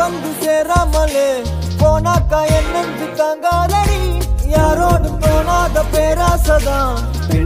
வந்து சேராமலே போனாக்கா என்னென்று தாங்காதடி. யாரோடும் தோணாத பேராசதான்